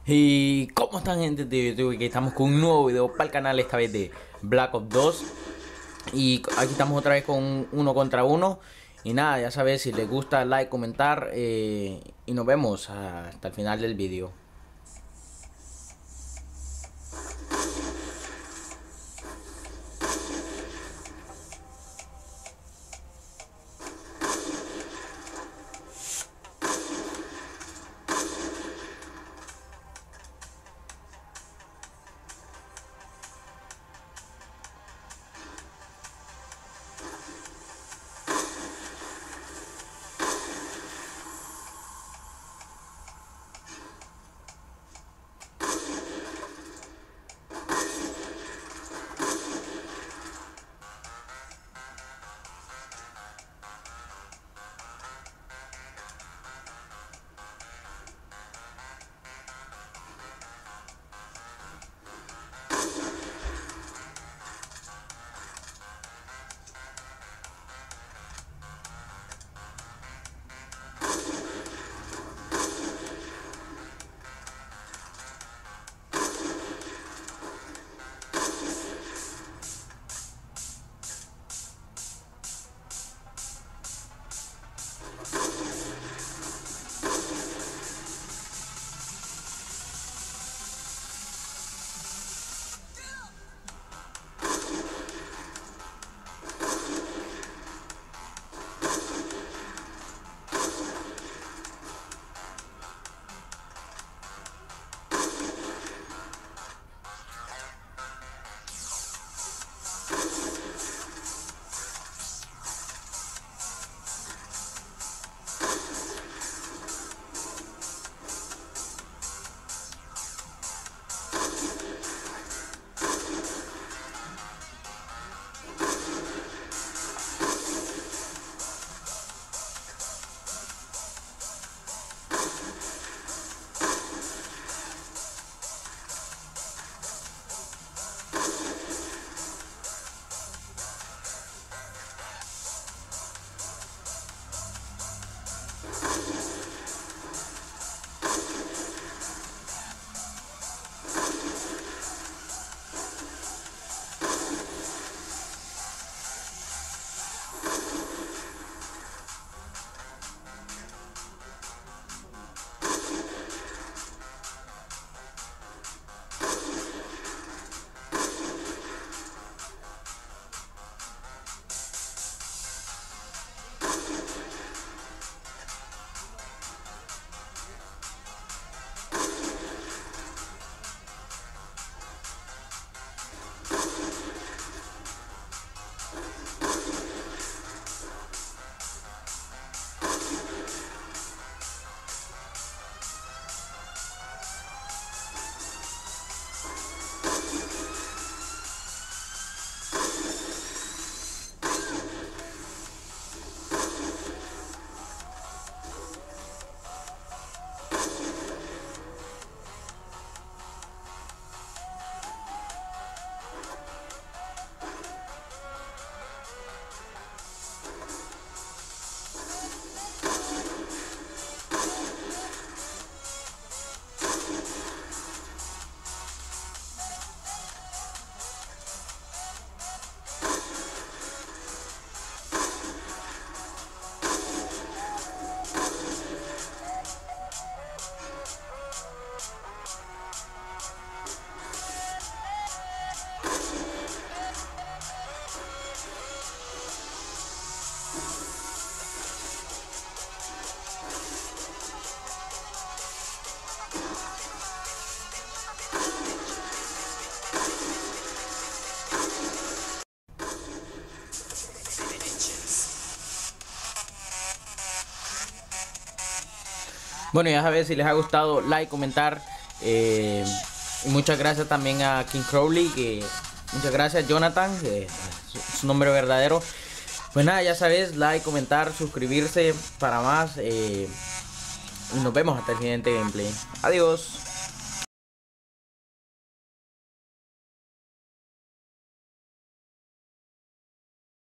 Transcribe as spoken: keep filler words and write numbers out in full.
Y cómo están, gente de YouTube, que estamos con un nuevo video para el canal, esta vez de Black Ops dos. Y aquí estamos otra vez con uno contra uno. Y nada, ya sabes, si les gusta, like, comentar, eh, y nos vemos hasta el final del video. Bueno, ya sabes, si les ha gustado, like, comentar, eh, y muchas gracias también a King Crowley, que muchas gracias, Jonathan, que es su, su nombre verdadero. Pues nada, ya sabes, like, comentar, suscribirse para más, eh, y nos vemos hasta el siguiente gameplay. Adiós.